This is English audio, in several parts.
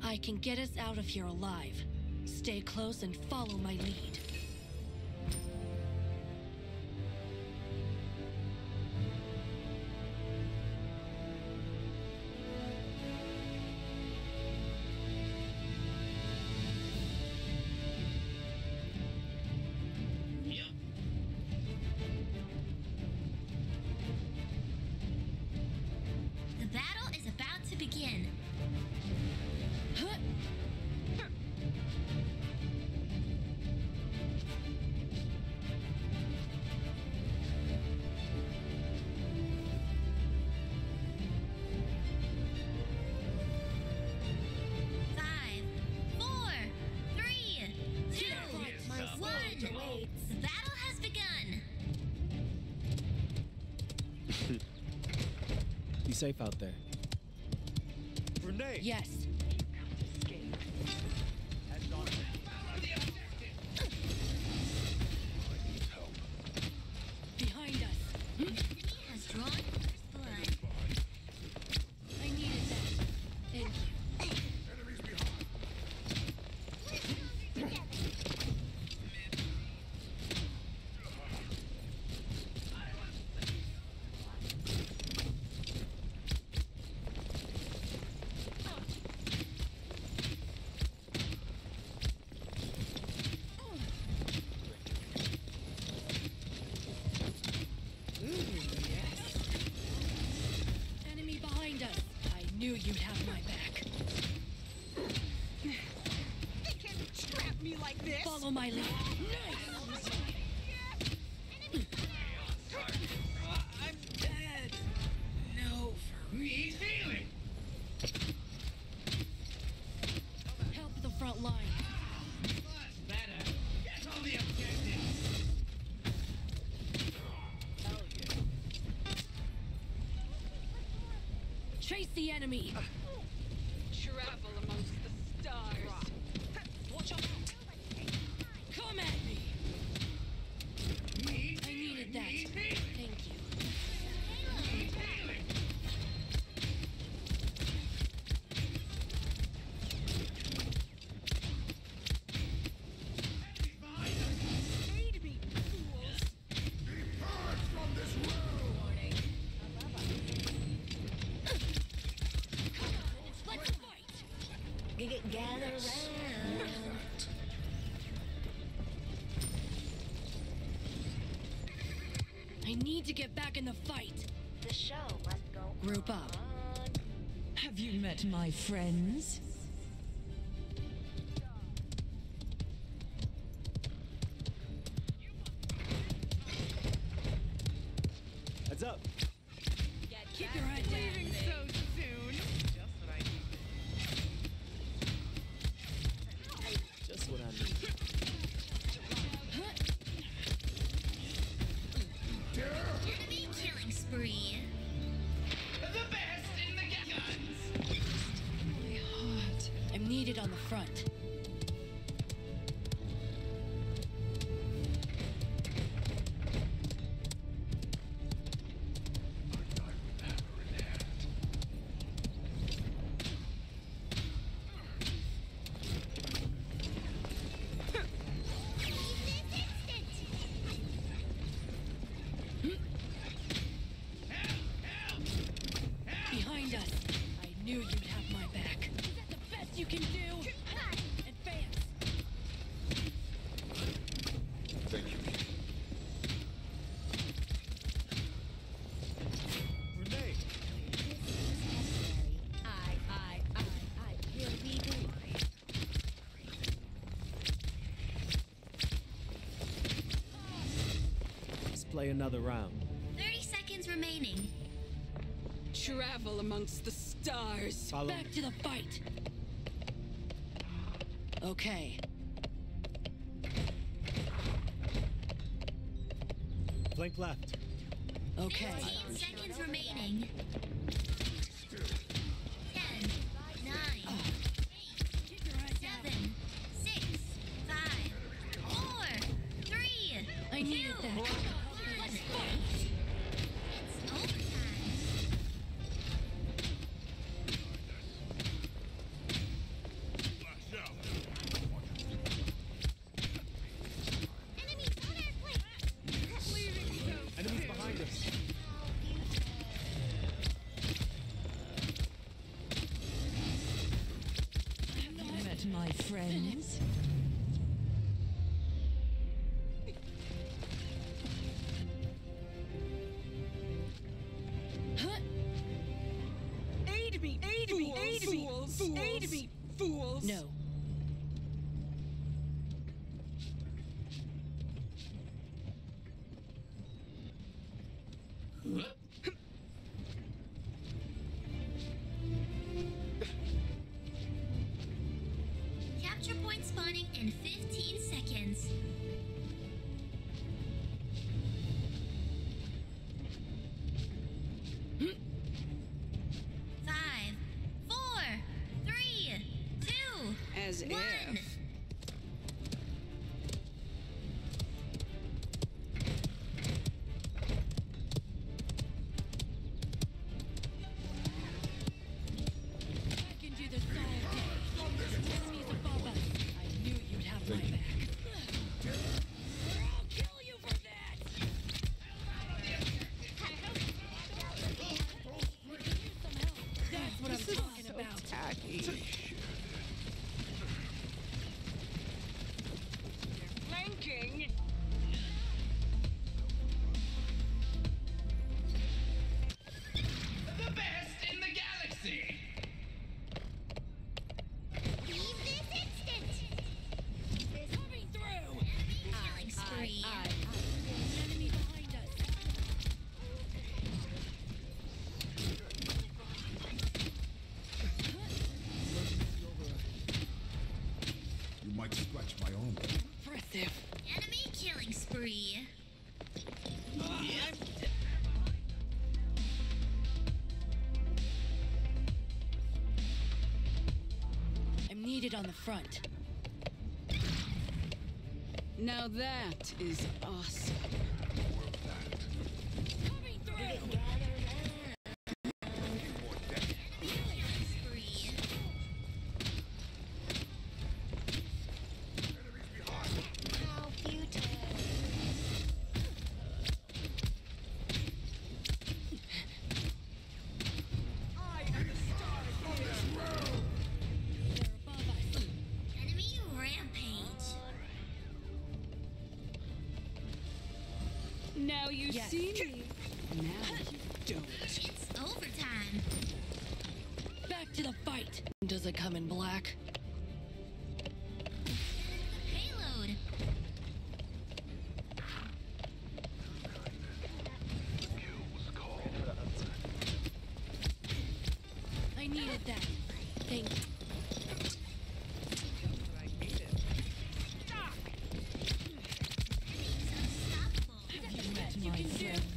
I can get us out of here alive. Stay close and follow my lead. The battle is about to begin. Five, four, three, two, one. The battle has begun. Be safe out there. Grenade! Yes. Behind us. Enemy has drawn first blood. I needed that. Thank you. Enemy behind us. I knew you'd have my back. They can't trap me like this! Follow my lead. Nice! I'm dead! No, for me. Healing! Help the front line. Much better. Get on the objective! Chase the enemy. Travel amongst the stars. Watch out! Come at me. Need I needed that. Need healing! Thank you. Need healing! Enemies behind us! Aid me, fools! Depart from this world! Let's fight. Gather round. I need to get back in the fight. The show must go Group up. on. Have you met my friends? Heads up. Keep your head down. Leaving so soon! Just what I need. Enemy killing spree. The best in the guns! My heart. I'm needed on the front. Behind us. I knew you'd have my back. Is that the best you can do? Advance. Thank you. Grenade! I. Here we go. Let's play another round. 30 seconds remaining. Travel amongst the stars. Follow Back me. to the fight. Okay. Flank left. Okay. 15 seconds remaining. 10, 9, 8, Keep your head down. 7, 6, 5, 4, 3, I needed 2, that. 1. Let's fight. It's overtime. friends? Aid me! Aid me! Aid me! Fools! Aid me! Fools! No. Capture point spawning in 15 seconds. Five, four, three, two, As one. if. I can do this all day. Enemies above us. I knew you'd have my back. I'll kill you for that! We can use some help. That's what I'm talking about. Tacky. Flanking. The best in the galaxy! Leave this instant. Coming through! Enemy killing spree. Enemy behind us. You might scratch my arm. Impressive. Enemy killing spree. I'm needed on the front. Now that is awesome. Coming through! Spree. How beautiful. They're above us. Enemy rampage. Now you Yes. see me. Now you don't. It's overtime. Back to the fight. Does it come in black? Payload. I needed that. Thank you. Unstoppable. You met You my can do. friends?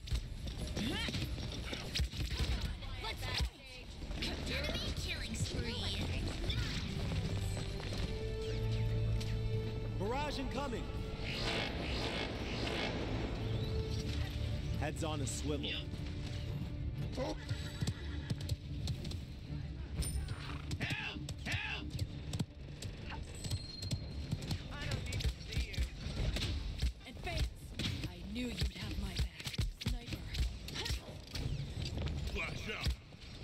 Let's fight! Enemy killing spree. Barrage incoming! Heads on a swivel. Help! Help! Advance! I knew you'd have my back. Sniper. Flash out.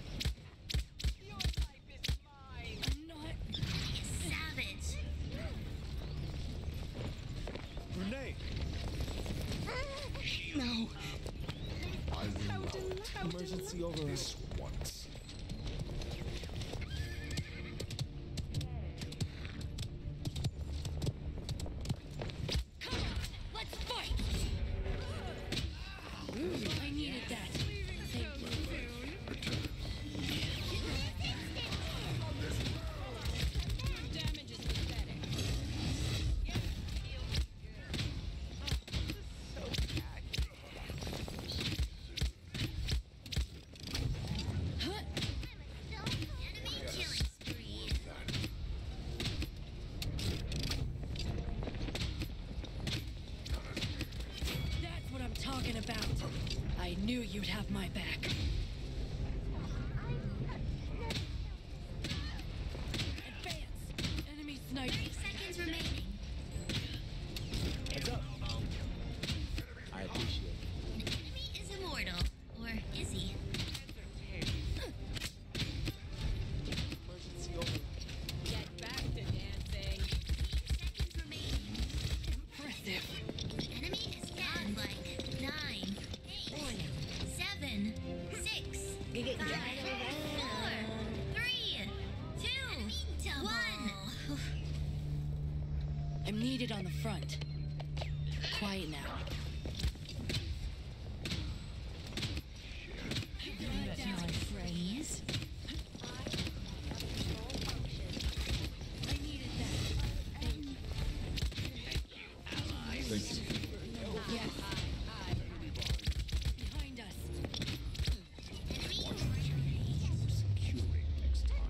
I'm not. Enemy is savage. Grenade. No. I will not. Emergency override. This once. Come on! Let's fight! I needed that. Thank you. Damage is pathetic. Enemy killing spree. That's what I'm talking about. I knew you'd have my back. Advance! Enemy sniper. 30 seconds remaining. Heads up. I appreciate it. The enemy is immortal. Or is he? Emergency override. Get back to dancing. front. Quiet now. That's my friends. I needed that. Thank you. Yes. Behind us. Securing next time.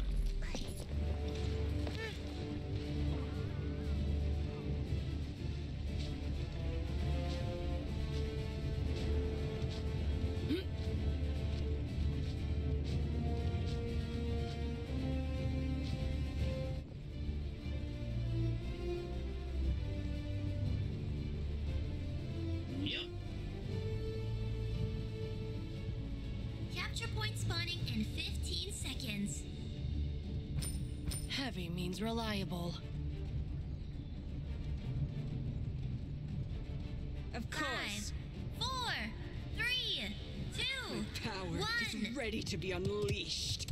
Yep. Capture point spawning in 15 seconds. Heavy means reliable. Of course. 5, 4, 3, 2, Power 1. is ready to be unleashed.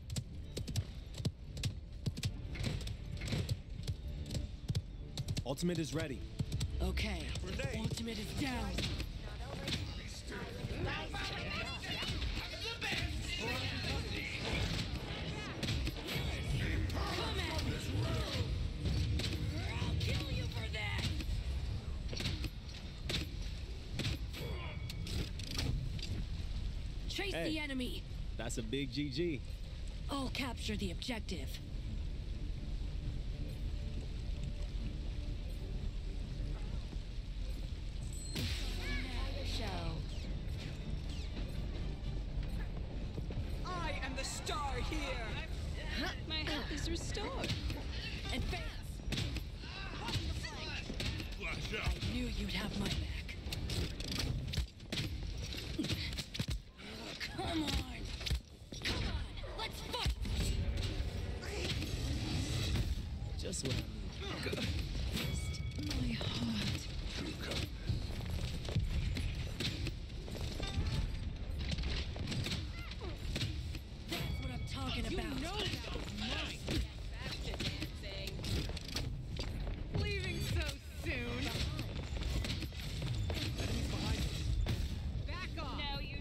Ultimate is ready. Okay. Grenade. Ultimate is down. Come at me. I'll kill you for that. Chase Hey. the enemy. That's a big GG. I'll capture the objective. I am the star here. My health is restored. Advance. Flash out. Knew you'd have my back. Come on. Come on. Let's fight. Just what I need. My heart. That's what I'm talking about. Leaving so soon. Back off. No, you.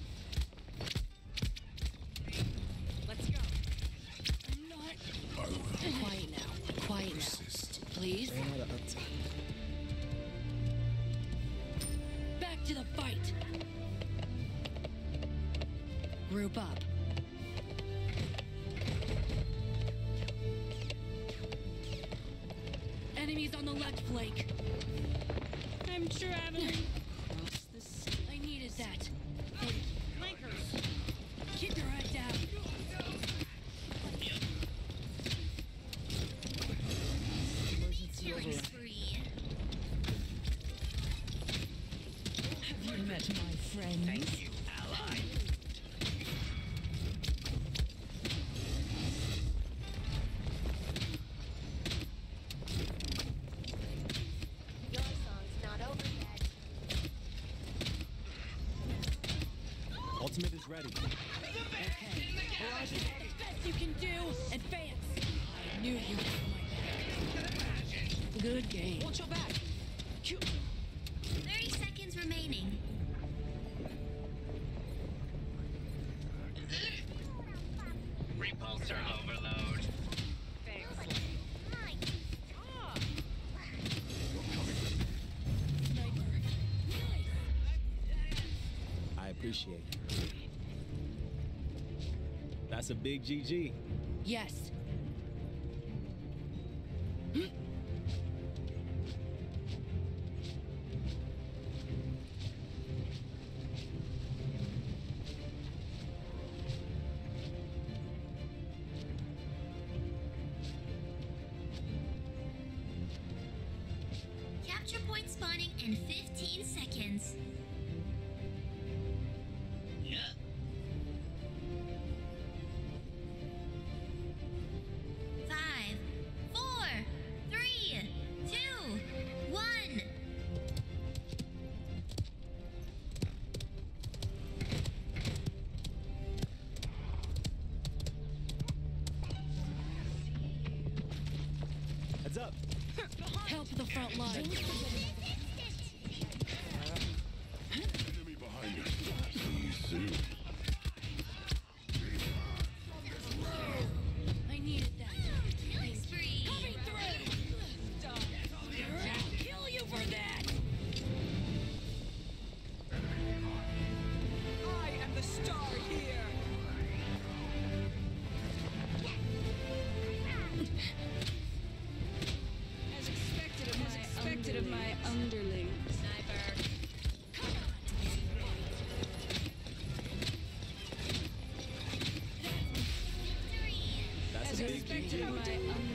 Let's go. I'm not. Quiet now. Quiet now. Persist. Please. Ran out of uptime. Back to the fight. Group up. Enemies on the left flank. I'm traveling. Across the sea. I needed that. Thank you. Keep your head down. Emergency Killing override. spree. Have you met my friend? Thank you, ally. Your song's not over yet. Ultimate is ready. Okay. Barrage is the best you can do. Advance. I knew you'd have my back. Good game. Watch your back. 30 seconds remaining. Repulsor overload. Sniper. Nice. I appreciate it. That's a big GG. Yes. Capture point spawning in 15 seconds. Yeah. 5, 4, 3, 2, 1. Heads up. Help the front line. Enemy behind us. See you soon. I needed that. Killing spree. Coming through! I'll kill you for that! I am the star here. As expected of my underlings. Sniper. Come on! That's As a big expected GG. of my underlings.